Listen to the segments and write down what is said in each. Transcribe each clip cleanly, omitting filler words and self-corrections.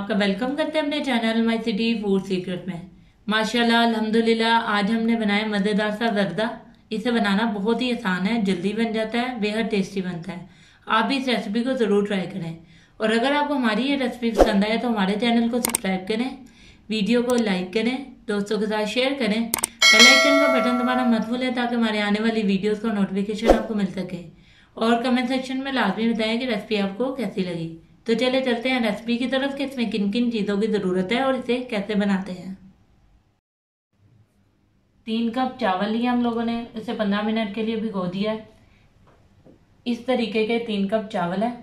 आपका वेलकम करते हैं अपने channel my city food secret में। माशाल्लाह अल्हम्दुलिल्लाह आज हमने बनाया मज़ेदार सा जर्दा। इसे बनाना बहुत ही आसान है, जल्दी बन जाता है, बेहद टेस्टी बनता है। आप भी इस रेसिपी को ज़रूर ट्राई करें और अगर आपको हमारी ये रेसिपी पसंद आए तो हमारे चैनल को सब्सक्राइब करें, वीडियो को लाइक करें, दोस्तों के साथ शेयर करें, बेल आइकन का बटन दबाना मत भूलें ताकि हमारे आने वाली वीडियोज़ का नोटिफिकेशन आपको मिल सके। और कमेंट सेक्शन में लाजमी बताएं कि रेसिपी आपको कैसी लगी। तो चले चलते हैं रेसिपी की तरफ कि इसमें किन किन चीज़ों की ज़रूरत है और इसे कैसे बनाते हैं। 3 कप चावल लिए हम लोगों ने, इसे 15 मिनट के लिए भिगो दिया है। इस तरीके के 3 कप चावल है।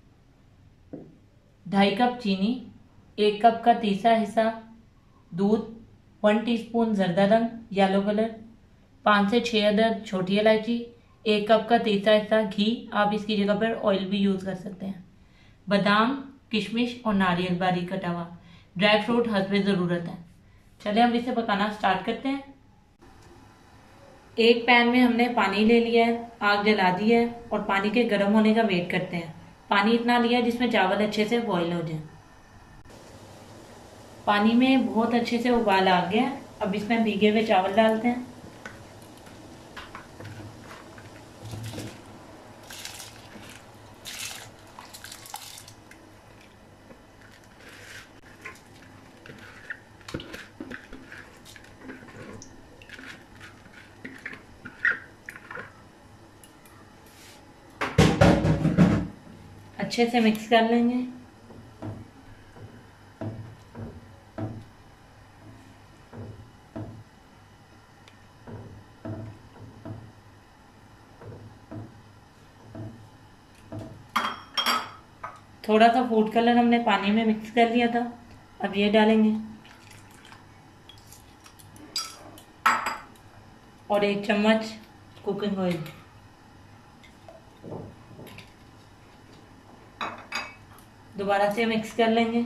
2.5 कप चीनी, 1 कप का तीसरा हिस्सा दूध, 1 टीस्पून जर्दा रंग येलो कलर, 5 से 6 अदद छोटी इलायची, 1 कप का तीसरा हिस्सा घी, आप इसकी जगह पर ऑयल भी यूज़ कर सकते हैं, बादाम, किशमिश और नारियल बारीक कटा हुआ, ड्राई फ्रूट हस्बे ज़रूरत है। चलिए हम इसे पकाना स्टार्ट करते हैं। एक पैन में हमने पानी ले लिया है, आग जला दी है और पानी के गर्म होने का वेट करते हैं। पानी इतना लिया है जिसमें चावल अच्छे से बॉईल हो जाए। पानी में बहुत अच्छे से उबाल आ गया। अब इसमें भीगे हुए चावल डालते हैं। अच्छे से मिक्स कर लेंगे। थोड़ा सा फूड कलर हमने पानी में मिक्स कर लिया था, अब ये डालेंगे और 1 चम्मच कुकिंग ऑयल। दोबारा से मिक्स कर लेंगे।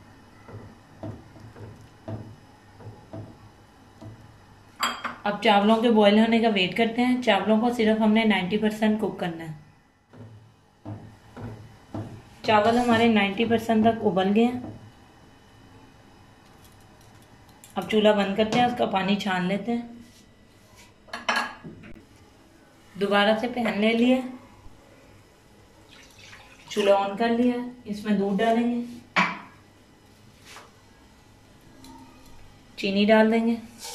अब चावलों के बॉईल होने का वेट करते हैं। चावलों को सिर्फ हमने 90% कुक करना है। चावल हमारे 90% तक उबल गए हैं। अब चूल्हा बंद करते हैं, उसका पानी छान लेते हैं। दोबारा से पैन ले लिया, चूल्हा ऑन कर लिया, इसमें दूध डालेंगे, चीनी डाल देंगे,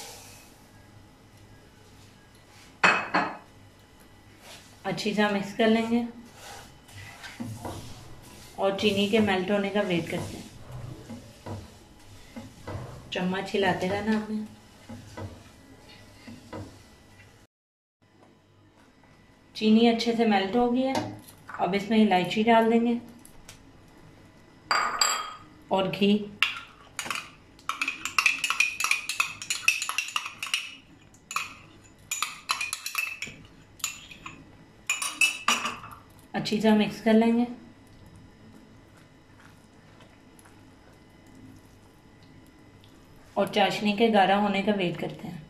अच्छी सा मिक्स कर लेंगे और चीनी के मेल्ट होने का वेट करते हैं। चम्मच हिलाते रहना हमें। चीनी अच्छे से मेल्ट हो गई है। अब इसमें इलायची डाल देंगे और घी, अच्छी तरह मिक्स कर लेंगे। और चाशनी के गाढ़ा होने का वेट करते हैं।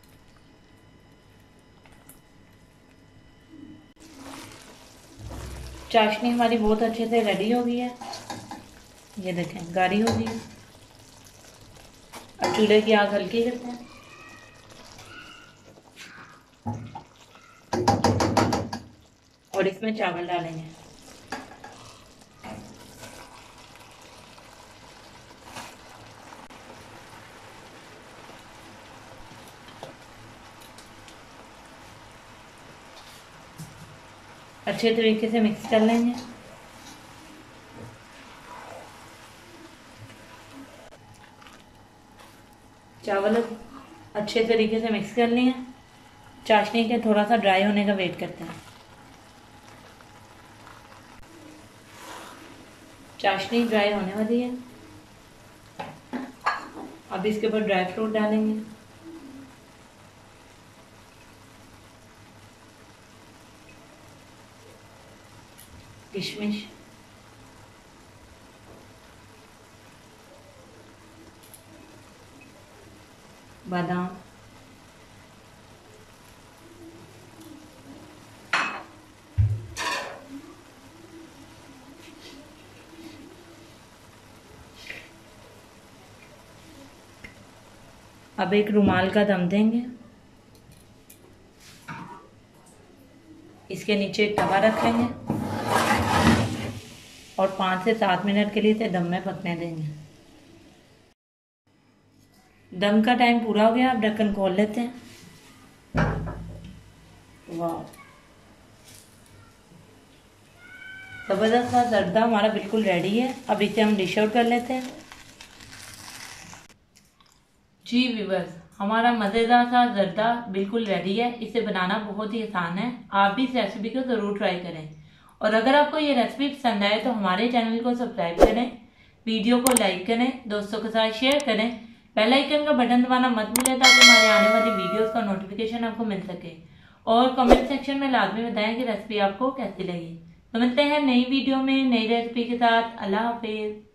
चाशनी हमारी बहुत अच्छे से रेडी हो गई है, ये देखें गाढ़ी हो गई है। अब चूल्हे की आग हल्की करते हैं और इसमें चावल डालेंगे। अच्छे तरीके से मिक्स कर लेंगे। चावल अच्छे तरीके से मिक्स कर लिए। चाशनी के थोड़ा सा ड्राई होने का वेट करते हैं। चाशनी ड्राई होने वाली है। अब इसके ऊपर ड्राई फ्रूट डालेंगे, किशमिश, बादाम, अब एक रुमाल का दम देंगे। इसके नीचे एक तवा रख लेंगे और 5 से 7 मिनट के लिए इसे दम में पकने देंगे। दम का टाइम पूरा हो गया, अब ढक्कन खोल लेते हैं। वाह, जबरदस्त सा जर्दा हमारा बिल्कुल रेडी है। अब इसे हम डिश आउट कर लेते हैं। जी व्यूअर्स, हमारा मज़ेदार सा जर्दा बिल्कुल रेडी है। इसे बनाना बहुत ही आसान है। आप भी इस रेसिपी को ज़रूर ट्राई करें। और अगर आपको ये रेसिपी पसंद आए तो हमारे चैनल को सब्सक्राइब करें, वीडियो को लाइक करें, दोस्तों के साथ शेयर करें, बेल आइकन का बटन दबाना मत भूलें ताकि हमारे आने वाली वीडियोस का नोटिफिकेशन आपको मिल सके। और कमेंट सेक्शन में लाजमी बताएं कि रेसिपी आपको कैसी लगी। तो मिलते हैं नई वीडियो में नई रेसिपी के साथ। अल्लाह हाफिज।